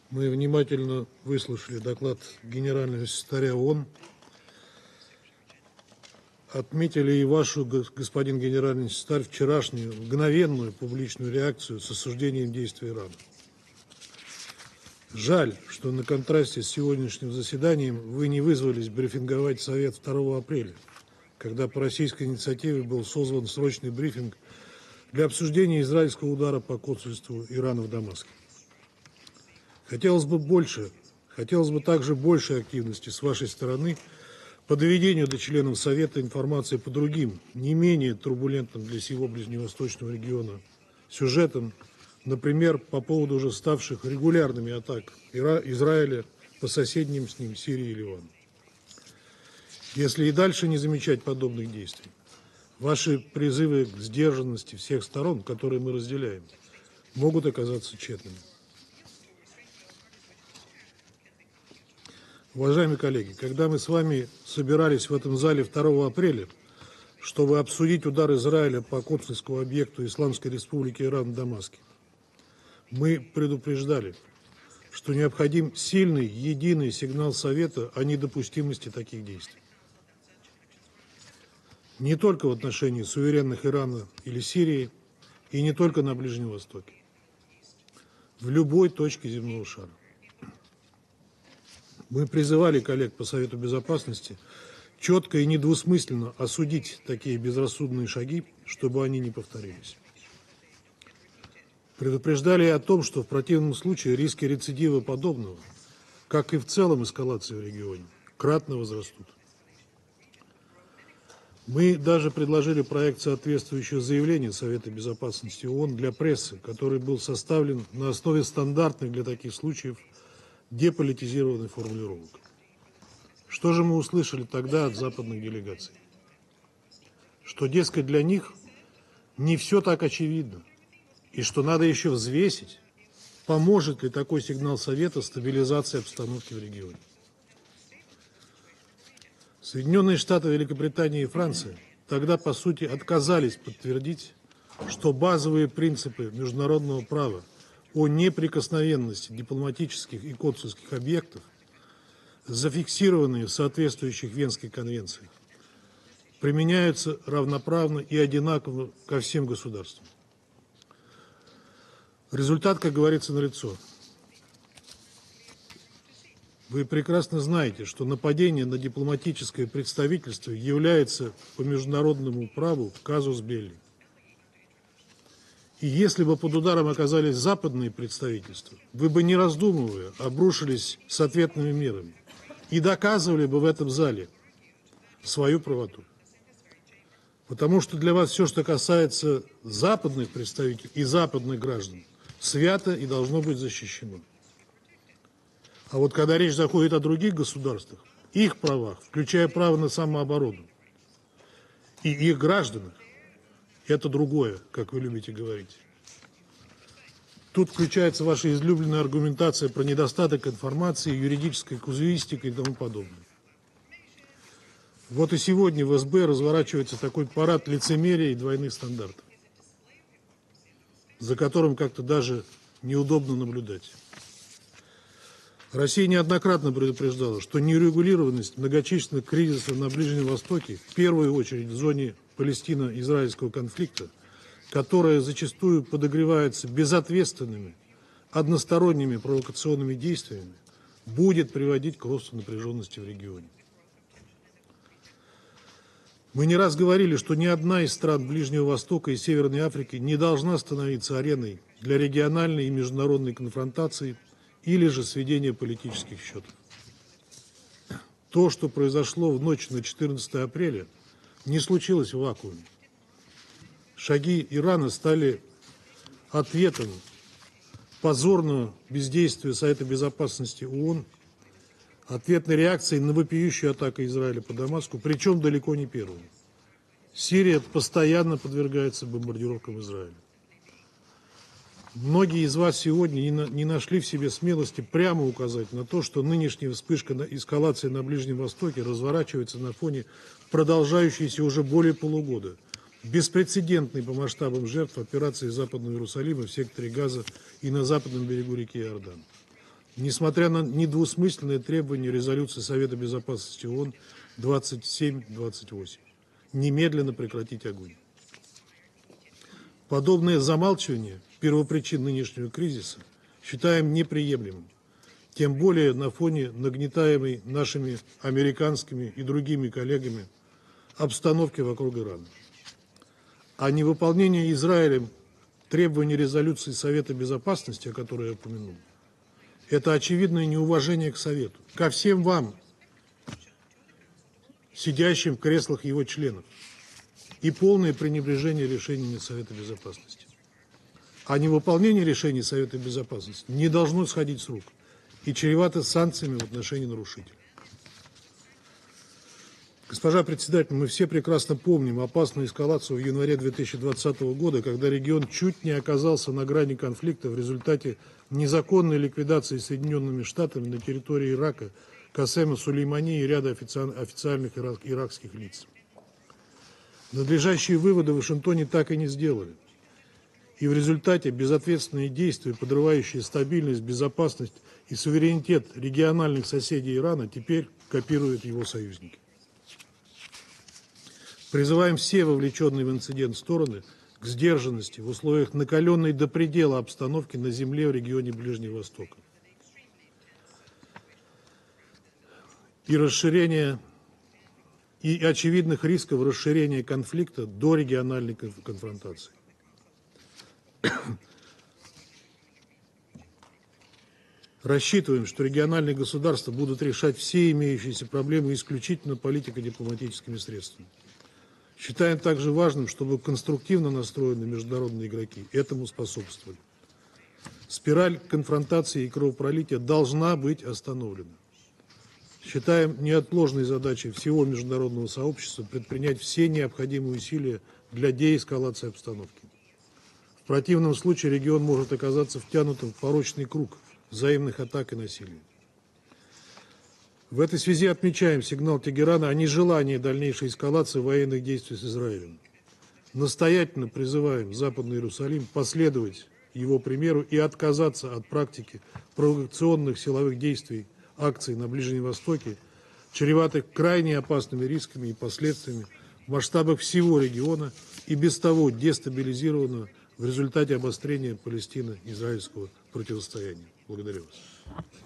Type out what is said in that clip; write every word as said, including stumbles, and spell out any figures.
Мы внимательно выслушали доклад генерального секретаря ООН. Отметили и вашу, господин генеральный секретарь, вчерашнюю мгновенную публичную реакцию с осуждением действий Ирана. Жаль, что на контрасте с сегодняшним заседанием вы не вызвались брифинговать Совет второго апреля, когда по российской инициативе был созван срочный брифинг для обсуждения израильского удара по консульству Ирана в Дамаске. Хотелось бы больше, хотелось бы также большей активности с вашей стороны по доведению до членов Совета информации по другим, не менее турбулентным для всего ближневосточного региона сюжетам, например, по поводу уже ставших регулярными атак Ира- Израиля по соседним с ним Сирии и Ливану. Если и дальше не замечать подобных действий, ваши призывы к сдержанности всех сторон, которые мы разделяем, могут оказаться тщетными. Уважаемые коллеги, когда мы с вами собирались в этом зале второго апреля, чтобы обсудить удар Израиля по консульскому объекту Исламской Республики Иран в Дамаске, мы предупреждали, что необходим сильный, единый сигнал Совета о недопустимости таких действий. Не только в отношении суверенных Ирана или Сирии, и не только на Ближнем Востоке. В любой точке земного шара. Мы призывали коллег по Совету Безопасности четко и недвусмысленно осудить такие безрассудные шаги, чтобы они не повторились. Предупреждали и о том, что в противном случае риски рецидива подобного, как и в целом эскалации в регионе, кратно возрастут. Мы даже предложили проект соответствующего заявления Совета Безопасности ООН для прессы, который был составлен на основе стандартных для таких случаев деполитизированных формулировок. Что же мы услышали тогда от западных делегаций? Что, дескать, для них не все так очевидно, и что надо еще взвесить, поможет ли такой сигнал Совета стабилизации обстановки в регионе. Соединенные Штаты, Великобритания и Франция тогда, по сути, отказались подтвердить, что базовые принципы международного права о неприкосновенности дипломатических и консульских объектов, зафиксированные в соответствующих Венской конвенциях, применяются равноправно и одинаково ко всем государствам. Результат, как говорится, налицо. Вы прекрасно знаете, что нападение на дипломатическое представительство является по международному праву казус белли. И если бы под ударом оказались западные представительства, вы бы, не раздумывая, обрушились с ответными мерами и доказывали бы в этом зале свою правоту. Потому что для вас все, что касается западных представителей и западных граждан, свято и должно быть защищено. А вот когда речь заходит о других государствах, их правах, включая право на самооборону, и их гражданах, это другое, как вы любите говорить. Тут включается ваша излюбленная аргументация про недостаток информации, юридической казуистики и тому подобное. Вот и сегодня в СБ разворачивается такой парад лицемерия и двойных стандартов, за которым как-то даже неудобно наблюдать. Россия неоднократно предупреждала, что нерегулированность многочисленных кризисов на Ближнем Востоке, в первую очередь в зоне палестино-израильского конфликта, которая зачастую подогревается безответственными, односторонними провокационными действиями, будет приводить к росту напряженности в регионе. Мы не раз говорили, что ни одна из стран Ближнего Востока и Северной Африки не должна становиться ареной для региональной и международной конфронтации или же сведения политических счетов. То, что произошло в ночь на четырнадцатое апреля, не случилось в вакууме. Шаги Ирана стали ответом позорного бездействия Совета Безопасности ООН, ответной реакцией на вопиющую атаку Израиля по Дамаску, причем далеко не первой. Сирия постоянно подвергается бомбардировкам Израиля. Многие из вас сегодня не, на, не нашли в себе смелости прямо указать на то, что нынешняя вспышка на эскалации на Ближнем Востоке разворачивается на фоне продолжающейся уже более полугода беспрецедентной по масштабам жертв операции Западного Иерусалима в секторе Газа и на западном берегу реки Иордан. несмотря на недвусмысленные требования резолюции Совета Безопасности ООН двадцать семь двадцать восемь. Немедленно прекратить огонь. Подобное замалчивание первопричин нынешнего кризиса считаем неприемлемым, тем более на фоне нагнетаемой нашими американскими и другими коллегами обстановки вокруг Ирана. А невыполнение Израилем требований резолюции Совета Безопасности, о которой я упомянул, это очевидное неуважение к Совету, ко всем вам, сидящим в креслах его членов, и полное пренебрежение решениями Совета Безопасности. А невыполнение решений Совета Безопасности не должно сходить с рук и чревато санкциями в отношении нарушителей. Госпожа председатель, мы все прекрасно помним опасную эскалацию в январе две тысячи двадцатого года, когда регион чуть не оказался на грани конфликта в результате незаконной ликвидации Соединенными Штатами на территории Ирака Касема Сулеймани и ряда официальных иракских лиц. Надлежащие выводы в Вашингтоне так и не сделали. И в результате безответственные действия, подрывающие стабильность, безопасность и суверенитет региональных соседей Ирана, теперь копируют его союзники. Призываем все вовлеченные в инцидент стороны к сдержанности в условиях накаленной до предела обстановки на земле в регионе Ближнего Востока и расширения и очевидных рисков расширения конфликта до региональной конфронтации. Рассчитываем, что региональные государства будут решать все имеющиеся проблемы исключительно политико-дипломатическими средствами. Считаем также важным, чтобы конструктивно настроенные международные игроки этому способствовали. Спираль конфронтации и кровопролития должна быть остановлена. Считаем неотложной задачей всего международного сообщества предпринять все необходимые усилия для деэскалации обстановки. В противном случае регион может оказаться втянутым в порочный круг взаимных атак и насилия. В этой связи отмечаем сигнал Тегерана о нежелании дальнейшей эскалации военных действий с Израилем. Настоятельно призываем Западный Иерусалим последовать его примеру и отказаться от практики провокационных силовых действий, акций на Ближнем Востоке, чреватых крайне опасными рисками и последствиями в масштабах всего региона и без того дестабилизированного в результате обострения Палестино-израильского противостояния. Благодарю вас.